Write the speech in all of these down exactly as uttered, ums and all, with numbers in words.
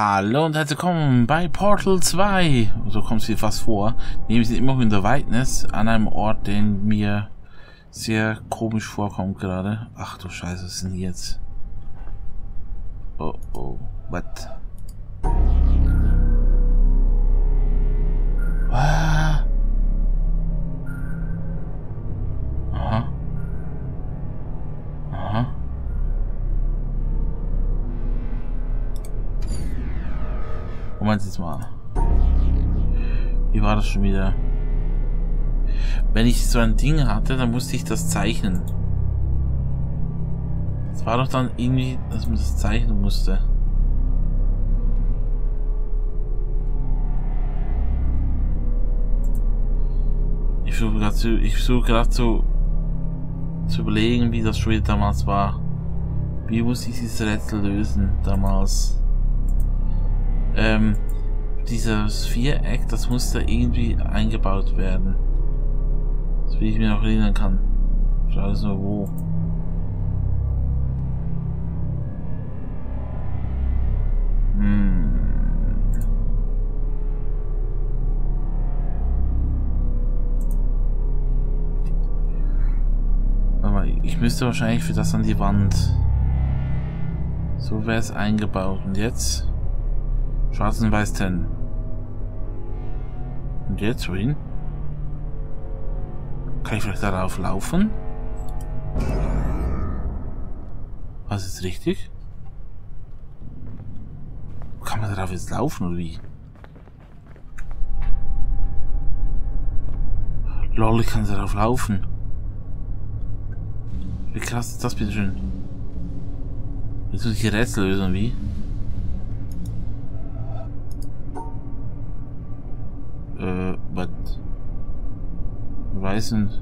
Hallo und herzlich willkommen bei Portal zwei. So kommt es mir fast vor. Wir sind immer noch in der Wildnis an einem Ort, den mir sehr komisch vorkommt gerade. Ach du Scheiße, was ist denn hier jetzt? Oh oh, what? Ah. Aha. Aha. Moment jetzt mal. Wie war das schon wieder? Wenn ich so ein Ding hatte, dann musste ich das zeichnen. Es war doch dann irgendwie, dass man das zeichnen musste. Ich versuche gerade zu, ich versuche gerade zu, zu überlegen, wie das schon wieder damals war. Wie musste ich dieses Rätsel lösen damals? Ähm, dieses Viereck, das musste irgendwie eingebaut werden. Das wie ich mir noch erinnern kann. Ich weiß nur wo. Hm. Warte mal, ich müsste wahrscheinlich für das an die Wand. So wäre es eingebaut. Und jetzt? Schwarz und Weiß trennen. Und jetzt wohin? Kann ich vielleicht darauf laufen? Was ist richtig? Kann man darauf jetzt laufen oder wie? Lol, ich kann darauf laufen. Wie krass ist das bitte schön? Jetzt muss ich die Rätsel lösen, wie? Äh, was? Weiß und...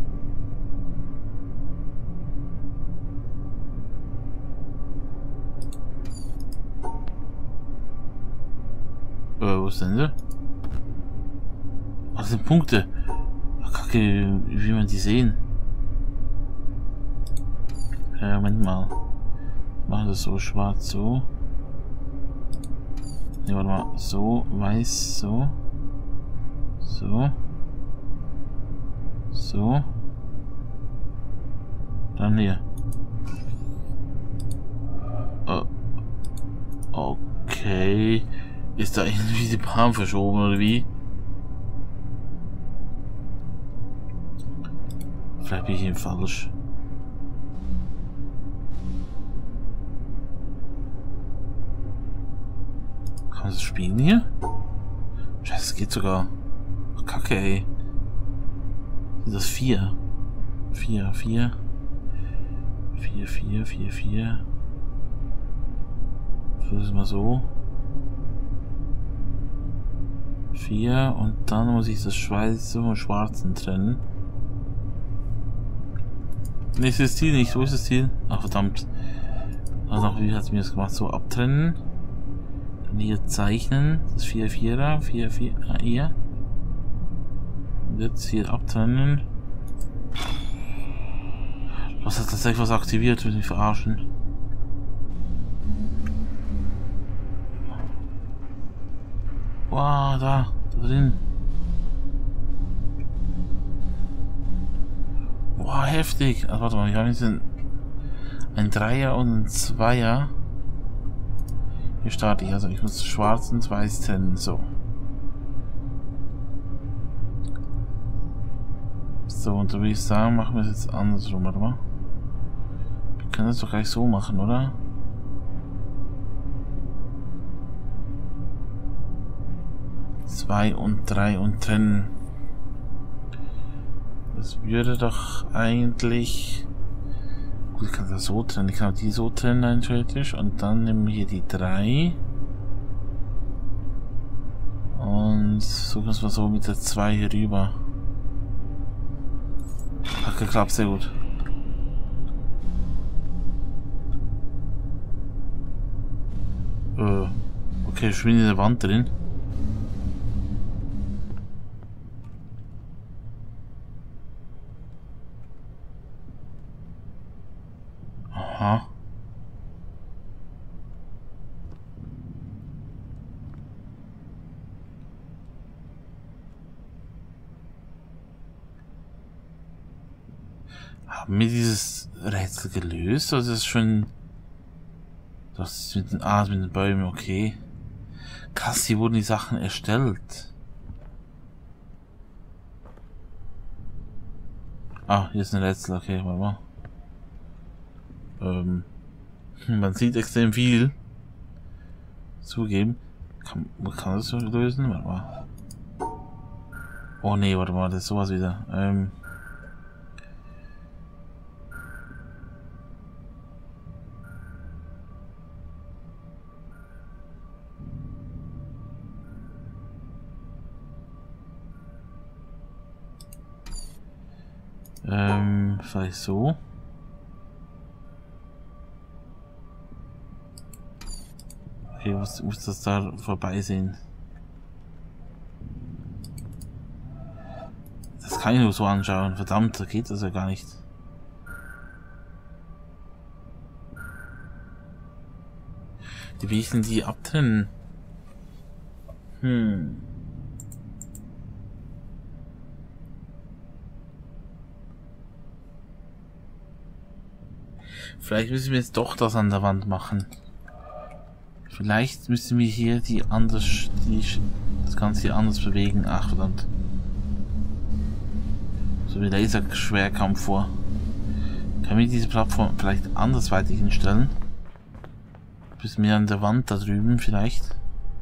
Äh, wo ist denn der? Ach, das sind Punkte. Ach, Kacke, wie will man die sehen? Äh, Moment mal. Machen das so schwarz, so. Ne, warte mal. So, weiß, so. So. So. Dann hier. Oh. Okay. Ist da irgendwie die Bahn verschoben oder wie? Vielleicht bin ich eben falsch. Kann man das spielen hier? Scheiße, es geht sogar. Oh, Kacke, ey. Sind das vier? Vier, vier. Vier, vier, vier, vier. Das ist mal so. Vier und dann muss ich das Schweiße und Schwarzen trennen. Ne, ist das Ziel nicht. Wo ist das Ziel? Ach verdammt. Also wie hat es mir das gemacht? So abtrennen. Dann hier zeichnen. Das vier vierer. vier vier. Ah, hier. Und jetzt hier abtrennen. Was hat tatsächlich was aktiviert? Will mich verarschen. Wow, da, da drin. Wow, heftig. Also, warte mal, wir haben jetzt ein, ein Dreier und ein Zweier. Hier starte ich, also ich muss schwarz und weiß trennen, so. So, und da würde ich sagen, machen wir es jetzt andersrum, warte mal. Wir können das doch gleich so machen, oder? Zwei und drei und trennen. Das würde doch eigentlich... Gut, ich kann das so trennen. Ich kann die so trennen, rein theoretisch. Und dann nehmen wir hier die drei. Und suchen wir so mit der zwei hier rüber. Hat geklappt, sehr gut. Äh, okay, ich bin in der Wand drin. Aha. Haben wir dieses Rätsel gelöst? Oder ist es schon... Das ist mit den... Ah, mit den Bäumen, okay. Krass, hier wurden die Sachen erstellt. Ah, hier ist ein Rätsel, okay, warte mal. Ähm... Man sieht extrem viel. Zugeben. Kann, kann das so lösen? Warte mal. Oh nee, warte mal, das ist sowas wieder. Ähm... Ähm, vielleicht so. Okay, ich muss, muss das da vorbeisehen. Das kann ich nur so anschauen. Verdammt, da geht das ja gar nicht. Die wie sind die abtrennen? Hm. Vielleicht müssen wir jetzt doch das an der Wand machen. Vielleicht müssen wir hier die anders, die, das Ganze hier anders bewegen. Ach verdammt. So wie Laserschwerkampf vor. Können wir diese Plattform vielleicht andersweitig hinstellen? Bis mehr an der Wand da drüben vielleicht.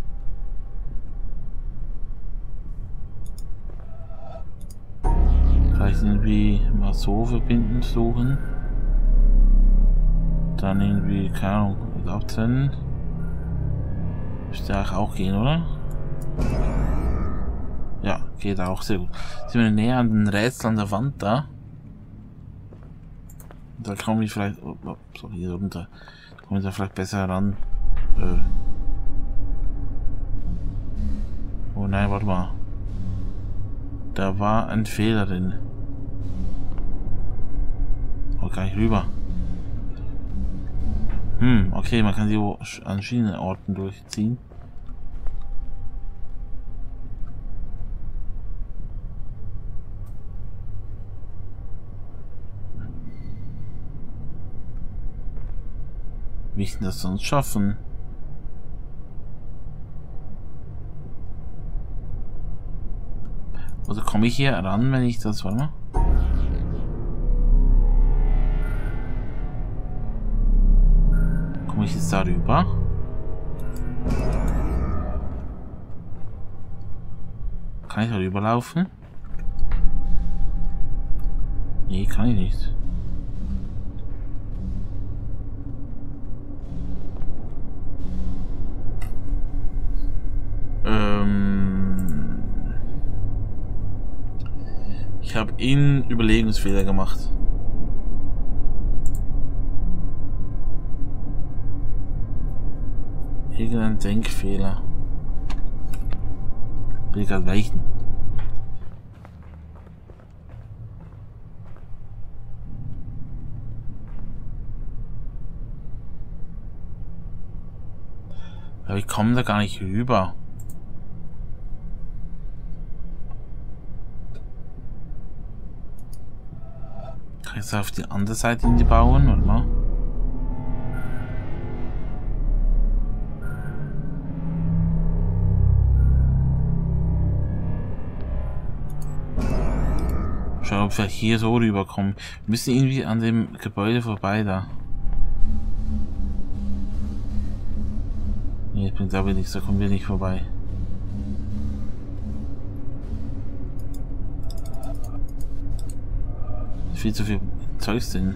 Vielleicht irgendwie mal so verbinden suchen. Dann irgendwie, keine Ahnung, abtrennen. Müsste eigentlich auch gehen, oder? Ja, geht auch sehr gut. Sind wir näher an den Rätsel an der Wand da? Da komme ich vielleicht... Oh, oh, so, hier runter. Da komme ich da vielleicht besser ran. Äh. Oh nein, warte mal. Da war ein Fehler drin. Oh, gar nicht rüber. Hm, okay, man kann die an verschiedenen Orten durchziehen. Wie ich denn das sonst schaffen? Oder komme ich hier ran, wenn ich das... Warte mal. Komme ich jetzt darüber? Kann ich darüber laufen? Nee, kann ich nicht. Ähm ich habe einen Überlegungsfehler gemacht. Irgendein Denkfehler. Will gerade weichen. Aber ich komme da gar nicht rüber. Kann ich es auf die andere Seite in die bauen, oder mal? Schau, ob wir hier so rüberkommen. Wir müssen irgendwie an dem Gebäude vorbei da. Nee, ich bin glaube ich nicht, da kommen wir nicht vorbei. Viel zu viel Zeugs drin.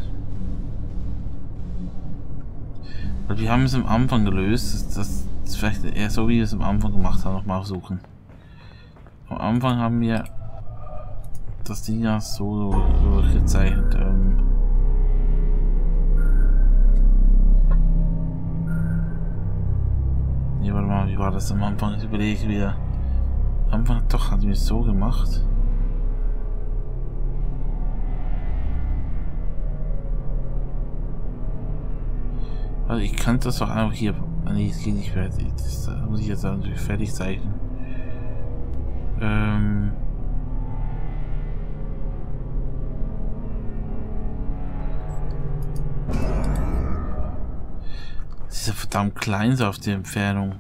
Weil wir haben es am Anfang gelöst. Das, das ist vielleicht eher so, wie wir es am Anfang gemacht haben, nochmal suchen. Am Anfang haben wir das Ding ja so durchgezeichnet. Ähm nee, warte mal, wie war das am Anfang? Ich überlege wieder. Am Anfang doch, hatten wir es so gemacht. Also ich kann das doch einfach hier. Nee, es geht nicht fertig. Das muss ich jetzt natürlich fertig zeichnen. Ähm ist ja verdammt klein so auf die Entfernung.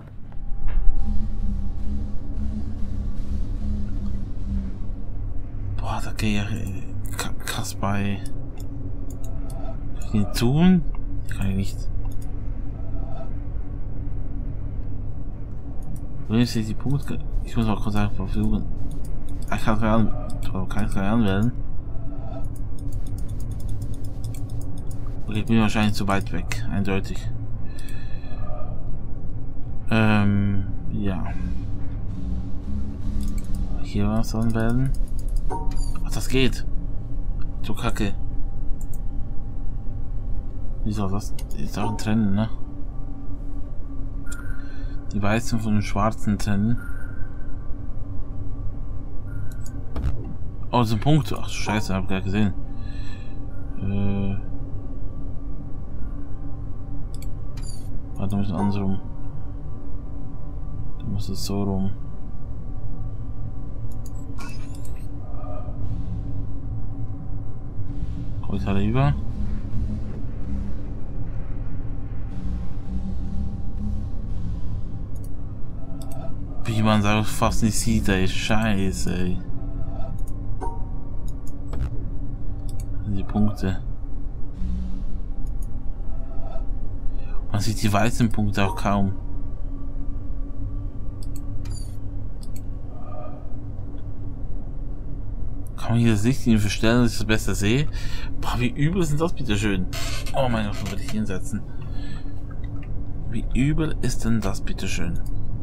Boah, da gehe ich krass bei. Kann ich nicht tun? Kann ich nicht. Wo ist die Punkte? Ich muss mal kurz einfach versuchen. Ich kann es gar nicht anwählen. Okay, ich bin wahrscheinlich zu weit weg, eindeutig. Ähm, ja. Hier was anwählen. Ach, das geht. So kacke. Wie soll das? Ist auch ein Trennen, ne? Die weißen von den schwarzen trennen. Oh, das ist ein Punkt. Ach, scheiße, hab ich gar nicht gesehen. Äh. Warte, ein bisschen andersrum. Da muss es so rum. Komm ich da rüber? Wie man es fast nicht sieht, ey. Scheiße, ey. Die Punkte. Man sieht die weißen Punkte auch kaum. Kann man hier das Licht in verstellen, dass ich das besser sehe? Boah, wie übel ist denn das bitte schön? Oh mein Gott, wo würde ich hinsetzen? Wie übel ist denn das bitte schön?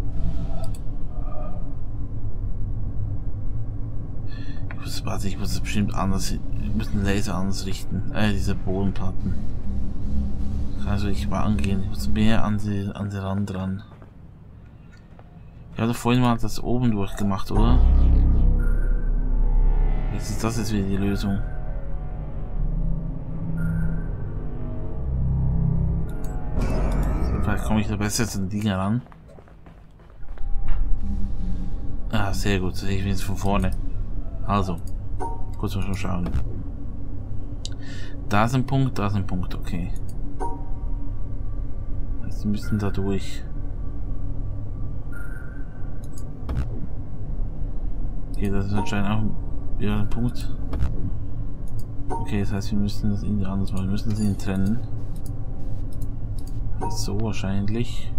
Ich muss, warte, ich muss es bestimmt anders, ich muss den Laser anders richten. Äh, diese Bodenplatten. Also ich war angehen, ich muss mehr an die, an den Rand dran. Ich hatte vorhin mal das oben durchgemacht, oder? Jetzt ist das jetzt wieder die Lösung. So, vielleicht komme ich da besser zu den Dingen ran. Ah, sehr gut, sehe ich jetzt von vorne. Also, kurz mal schauen. Da ist ein Punkt, da ist ein Punkt, okay. Sie müssen da durch. Okay, das ist anscheinend auch wieder ein Punkt. Okay, das heißt, wir müssen das irgendwie anders machen. Wir müssen das irgendwie trennen. So wahrscheinlich.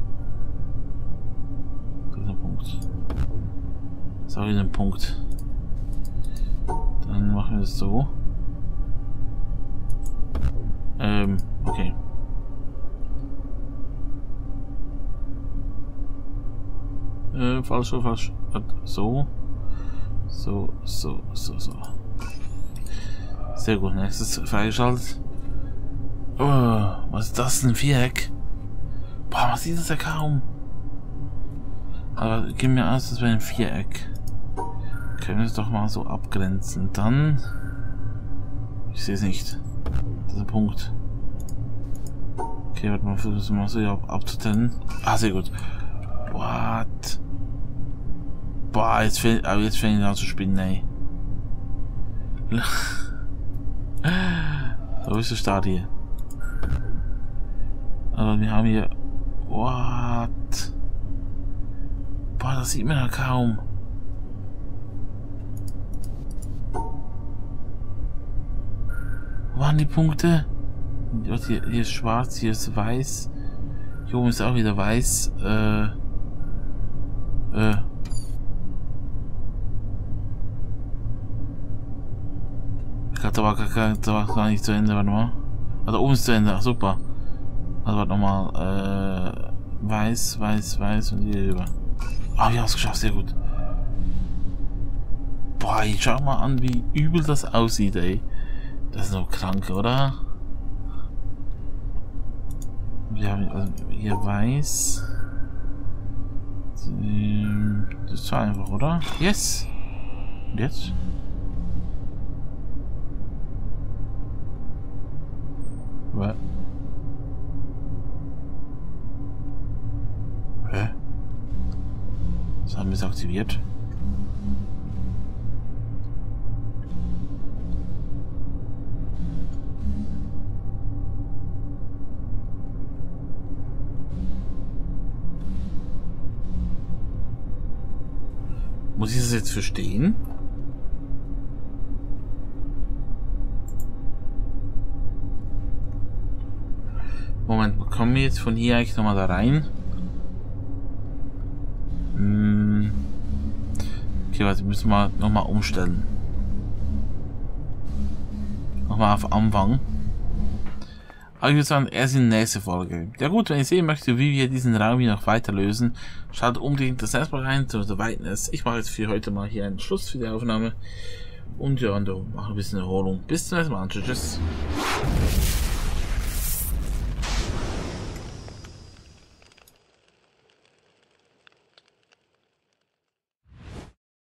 Das ist ein Punkt. Das ist auch wieder ein Punkt. Dann machen wir es so. Ähm, okay. Äh, falsch, falsch. So. So, so, so, so. Sehr gut, nächstes freigeschaltet. Oh, was ist das? Ein Viereck? Boah, man sieht das ja kaum. Aber gib mir aus, das wäre ein Viereck. Können wir es doch mal so abgrenzen. Dann. Ich sehe es nicht. Das ist ein Punkt. Okay, warte mal, versuchen wir mal so ab abzutrennen. Ah, sehr gut. What? Boah, jetzt fängt aber jetzt fängt ich an zu spinnen, ey. Wo ist der Start hier? Aber wir haben hier. What? Boah, das sieht man ja kaum. Wo waren die Punkte? Hier, hier ist schwarz, hier ist weiß. Hier oben ist auch wieder weiß. Äh. Äh. Ich glaube, da war gar, da war gar nicht zu Ende, warte mal. Ah, da oben ist zu Ende, ach super. Also warte nochmal. Äh. Weiß, weiß, weiß und hier rüber. Ah, wir haben es geschafft, sehr gut. Boah, ich schau mal an, wie übel das aussieht, ey. Das ist noch krank, oder? Wir haben also hier weiß. Das ist einfach, oder? Yes! Und jetzt? Was? Hä? Das haben wir es aktiviert. Muss ich das jetzt verstehen? Moment, kommen wir jetzt von hier eigentlich nochmal da rein? Hm. Okay, warte, müssen wir nochmal umstellen. Nochmal auf Anfang. Aber ich würde sagen, erst in der nächsten Folge. Ja gut, wenn ihr sehen möchtet, wie wir diesen Raum hier noch weiter lösen, schaut unbedingt das erstmal rein, so soweit es. Ich mache jetzt für heute mal hier einen Schluss für die Aufnahme. Und ja, und machen ein bisschen Erholung. Bis zum nächsten Mal. Tschüss.